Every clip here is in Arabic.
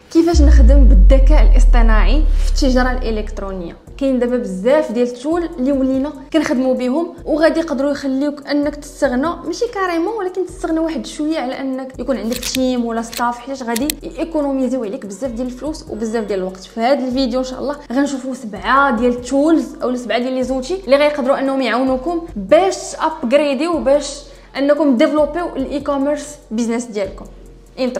كيفاش نخدم بالذكاء الاصطناعي في التجاره الالكترونيه. كاين دابا بزاف ديال التول اللي ولينا كنخدموا بهم وغادي يقدروا يخليوك انك تستغنى ماشي كاريمون ولكن تستغنى واحد شويه على انك يكون عندك تيم ولا ستاف، حيت غادي ايكونوميزيو عليك بزاف ديال الفلوس وبزاف ديال الوقت. في هذا الفيديو ان شاء الله غنشوفوا 7 ديال التولز او 7 ديال لي زوتي اللي غيقدروا انهم يعاونوكم باش ابغريديو وباش انكم ديفلوبيو الاي كوميرس بيزنس ديالكم. انترو.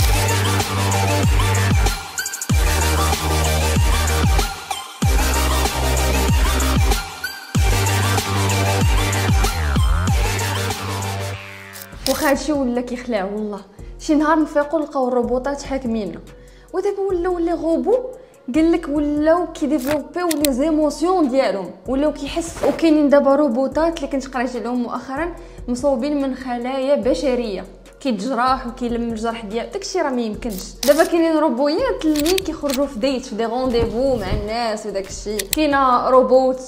واخا هادشي ولا كيخلع والله. شي نهار نفيقوا نلقاو الروبوطات حاكميننا، ودابا ولاو لي غوبو قالك ولاو كيديفلوبيو لي زيموسيون ديالهم، ولاو كيحس. وكاينين دابا روبوطات اللي كنت قريت عليهم مؤخرا مصوبين من خلايا بشريه، كيتجرح وكيلم الجرح ديال داكشي، راه ما يمكنش. دابا كاينين روبويات اللي كيخرجوا في ديت في دي رونديفو مع الناس وداكشي. كاينه روبوت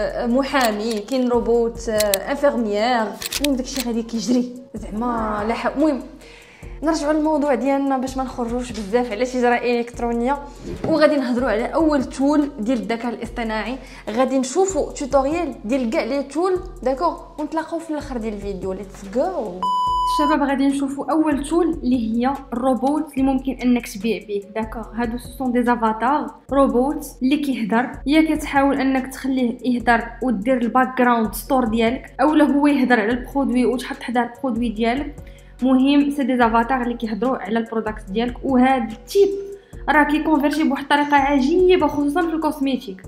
محامي، كاين روبوت انفيرميير، المهم داكشي غادي كيجري زعما لا حول. المهم نرجعوا للموضوع ديالنا باش ما نخرجوش بزاف على التجاره الالكترونيه، وغادي نهضروا على اول تول ديال الذكاء الاصطناعي. غادي نشوفوا توتوريال ديال كاع لي تول داكوغ، ونتلاقاو في الاخر ديال الفيديو. ليتس جو الشباب. غادي نشوفوا اول تول اللي هي الروبوت اللي ممكن انك تبيع به داكوغ. هادو سون دي افاتار روبوت اللي كيهضر، يا كتحاول انك تخليه يهضر ودير الباك جراوند ستور ديالك، اولا هو يهضر على البرودوي وتحط حدا البرودوي ديالك. مهم سي دي افاتار اللي كيهضروا على البرودكت ديالك، وهذا التيب راه كيكونفيرتي بواحد الطريقه عجيبه خصوصا في الكوزميتيك.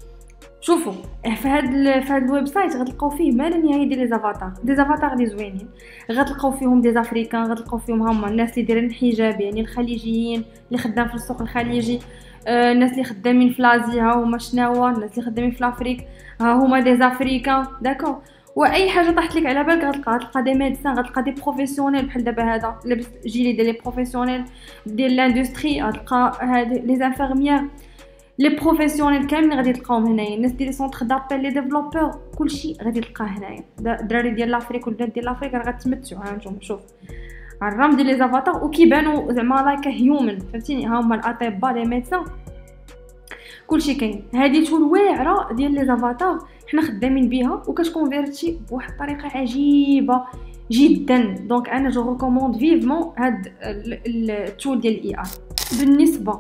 شوفوا في هذا الويب سايت غتلقاو فيه ما لا نهايه ديال لي زافاتار اللي زوينين. غتلقاو فيهم دي افريكان، غتلقاو فيهم هما الناس اللي دايرين الحجاب، يعني الخليجيين اللي خدام في السوق الخليجي، الناس اللي خدامين في لازيا ها هما شناوا، الناس اللي خدامين في لافريك ها هما دي افريكان داكو. واي حاجه طاحت لك على بالك غتلقى دي ميدسان، غتلقى دي بروفيسيونيل بحال دابا هذا لابس جيلي ديال لي بروفيسيونيل ديال لاندستري، غتلقى هاد لي انفيرميير، لي بروفيسيونيل كاملين غادي تلقاوهم هنايا. الناس ديال لي سونتر دابيل، لي ديفلوبور، كلشي غادي تلقاه هنايا. الدراري ديال لافريك والبنات ديال لافريك راه غتمتعوا. ها نتوما شوف الرام ديال لي زافاتار وكيبانوا زعما لايك هيومن، فهمتيني؟ ها هما الاطباء، لي ميدسان، كلشي كاين. هذه تول واعره ديال لي زافاتار حنا خدامين بها وكتكونفيرتي بواحد الطريقه عجيبه جدا. دونك انا جو ريكوموند فيفمون هاد التول ديال الاي اي. بالنسبه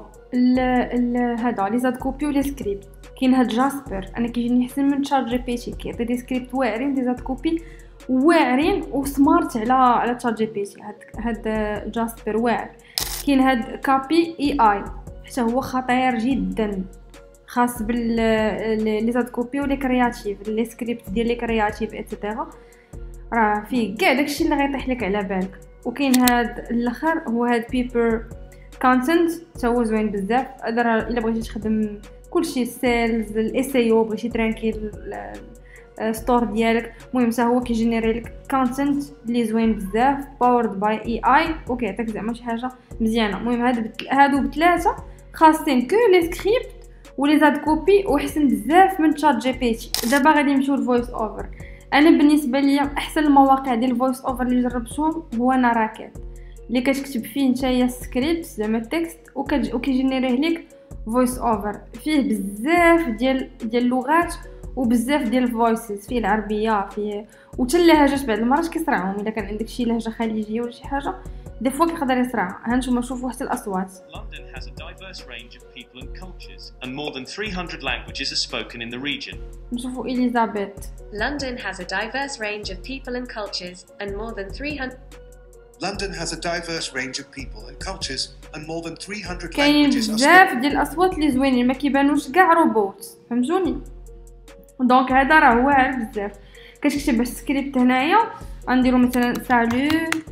هذا لي زاد كوبي ولي سكريبت، كاين هاد جاسبر، انا كيجيني احسن من تشات جي بي تي. كيعطي دي سكريبت واعرين، دي زاد كوبي واعرين وسمارت على تشات جي بي تي. هاد جاسبر واعر. كاين هاد كابي اي اي حتى هو خطير جدا، خاص لي زاد كوبي ولي كرياتيف، لي سكريبت ديال لي كرياتيف ايتترا، راه فيه كاع داكشي اللي غيطيح لك على بالك. وكاين هاد الاخر هو هاد بيبر كونتنت، حتى هو زوين بزاف. هذا الا بغيتي تخدم كلشي سيلز، الاس اي او، بغيتي ترانكي ستور ديالك، المهم حتى هو كيجينيري لك كونتنت اللي زوين بزاف، باورد باي اي اي، وكيعطيك زعما شي حاجه مزيانه. المهم هادو بثلاثه خاصين كو لي سكريبت ولي زاد كوبي، وحسن بزاف من تشات جي بي تي. دابا غادي نمشيو للفويس اوفر. انا بالنسبه ليا احسن المواقع ديال الفويس اوفر اللي جربتهم هو ناراكات، اللي كتكتب فيه نتايا سكريبت زعما التكست وكيجينيريه لك فويس اوفر. فيه بزاف ديال اللغات وبزاف ديال الفويسز، فيه العربيه، فيه وحتى اللهجات. بعض المرات كيصرعهم الا كان عندك شي لهجه خليجيه ولا شي حاجه، دي فوا كيقدر يصرعها. ها نتوما شوفوا حتى الاصوات. London has a diverse range of people and cultures, and more than 300 languages are spoken in the region. نشوفوا اليزابيث. London has a diverse range of people and cultures, and more than 300 London has a diverse range of people and cultures and more than 300 كاين languages are بزاف spoken. ديال الاصوات اللي زوينين، ما كيبانوش كاع روبوت، فهمتوني؟ دونك هذا راه واعر بزاف. كتكتب السكريبت هنايا، غنديرو مثلا سالو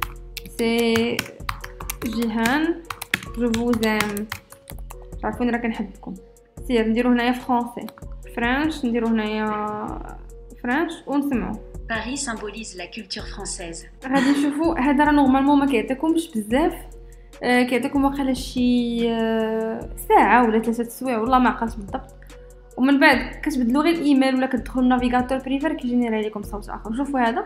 سي جيهان جو فوزام، تعرفوني راه كنحبكم. سير نديرو هنايا فرونسي، فرنش نديرو هنايا فرنش ونسمعو. Paris symbolise la culture française. غادي نشوفوا هذا راه نورمالمون ما كيعطيكمش بزاف، كيعطيكم واقيلا شي ساعه ولا 3 سوايع والله ما عقلت بالضبط. ومن بعد كتبدلوا غير الايميل ولا كتدخلوا النافيغاتور بريفير كيجينيري لكم صوت اخر. شوفوا هذا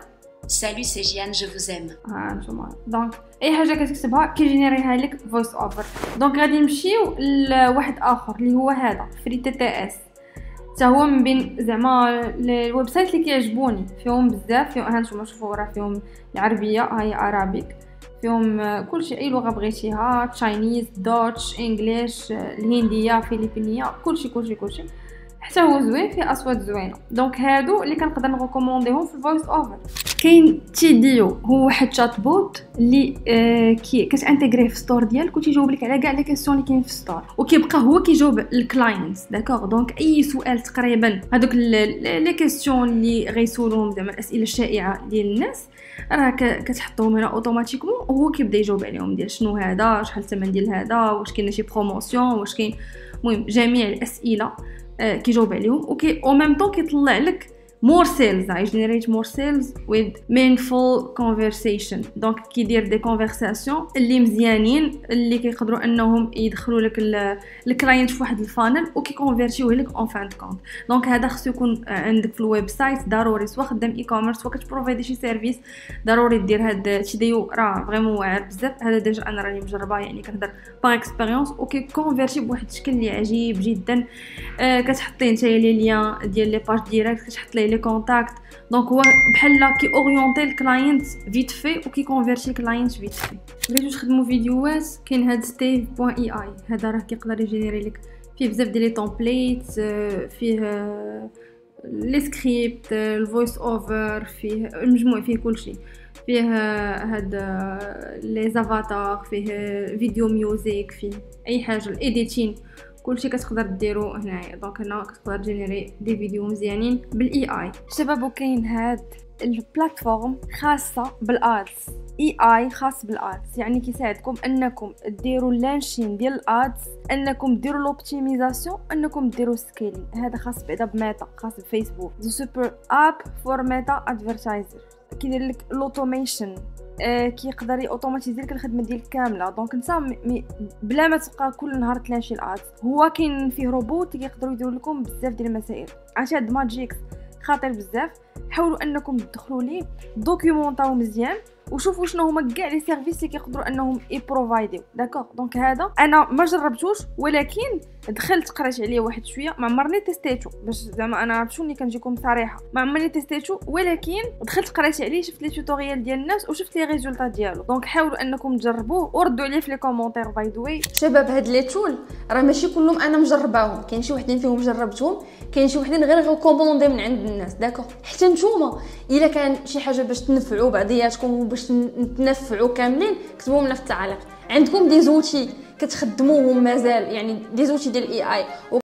Salut, c'est Jeanne, je vous aime. نتوما دونك اي حاجه كتكتبها كيجينيريها لك فويس اوفر. دونك غادي نمشيو لواحد اخر اللي هو هذا فري تي تي اس. حتى هو من بين زعما الويب سايت اللي كيعجبوني، فيهم بزاف، فيهم هانتوما شوفوا راه فيهم العربيه هاي عربيك، فيهم كلشي اي لغه بغيتيها، تشاينيز، دوتش، انجليش، الهنديه، فيليبينيه، كلشي حتى هو زوين، فيه اصوات زوينه. دونك هادو اللي كنقدر نريكومونديهم في الفويس اوفر. كاين تيديو هو واحد شات بوت اللي كتانتيغريه في ستور ديالك وتيجاوب لك على كاع لي كيسيون اللي كاين في ستور، وكيبقى هو كيجاوب الكلاينتس. داكوغ دونك اي سؤال تقريبا هذوك لي كيسيون اللي غيسولوهم زعما الاسئله الشائعه ديال الناس راه كتحطوهم هنا اوتوماتيكمون وهو كيبدا يجاوب عليهم، ديال شنو هذا، شحال الثمن ديال هذا، واش كاين شي بروموسيون، واش كاين، المهم جميع الاسئله كيجاوب عليهم. اوكي او ميم طون كيطلع لك more sales. I generate more sales with meaningful conversation. دونك كيدير دي كونفرساسيون اللي مزيانين اللي كيقدروا انهم يدخلوا لك الكلاينت في واحد الفانل وكيكونفيرتيوه لك اون فان كونت. دونك هذا خصو يكون عندك في الويب سايت ضروري، سواء خدام اي كوميرس سواء كتبروفايدي شي سيرفيس، ضروري دير هاد تيديو راه فريمون واعر بزاف. هذا ديجا انا راني مجربه، يعني كنهضر باغ اكسبيريونس، وكيكونفيرتي بواحد الشكل اللي عجيب جدا. كتحطي نتايا لي ليان ديال لي باج ديريكت، كتحط ليه لي كونتاكت. دونك هو بحال كي اورينتي الكلاينت فيت في وكي كونفيرتي الكلاينت فيت في. بغيتو تخدموا فيديوهات كاين هاد stave.ai، هذا راه كيقدر يجينيري لك فيه بزاف ديال لي تمبليت، فيه لي سكريبت، الفويس اوفر، فيه المجموع، فيه كلشي، فيه هاد لي زافاتار، فيه فيديو ميوزيك، فيه اي حاجه الايديتين، كلشي كتقدر ديرو هنايا. دونك هنا كتقدر جينيري دي فيديو مزيانين بالاي اي. شباب كاين هاد البلاتفورم خاصه بالادز، اي اي خاص بالادز، يعني كيساعدكم انكم ديروا لانشين ديال الادز، انكم ديروا لوبتيميزاسيون، انكم ديروا سكيلين. هذا خاص بعدا بميتا، خاص بفيسبوك. ذا سوبر اب فور ميتا ادفيرتايزر، كيدير لك الاوتوميشن، كيقدر اوتوماتيزي لك الخدمه ديالك كامله. دونك انت بلا ما تبقى كل نهار تلانشي الادز، هو كاين فيه روبوت كيقدروا يديروا لكم بزاف ديال المسائل. عرفتي هاد ماجيكس خطير بزاف، حاولوا انكم تدخلوا ليه دوكيومونطاو مزيان وشوفوا شنو هما كاع لي سيرفيس اللي كيقدروا انهم يبروفايديو. داكوغ دونك هذا انا ما جربتوش، ولكن دخلت قرات عليه واحد شويه، ما عمرني تيستيتو باش زعما انا عرفت شنو كنجيكم صريحه، ما عمرني تيستيتو، ولكن دخلت قرات عليه، شفت لي توتوريال ديال الناس وشفت لي ريزولطا ديالو. دونك حاولوا انكم تجربوه وردوا عليه في لي كومونتير. باي ذا واي شباب هاد لي تول راه ماشي كلهم انا مجرباهم، كاين شي وحدين فيهم جربتهم، كاين شي وحدين غير كوموندي من عند الناس. داكوغ حتى نتوما الا كان شي حاجه باش تنفعوا بعضياتكم وباش نتنفعوا كاملين كتبوهم لنا في التعليق. عندكم دي زوتي كتخدموهم مازال، يعني دي زوتي ديال الاي اي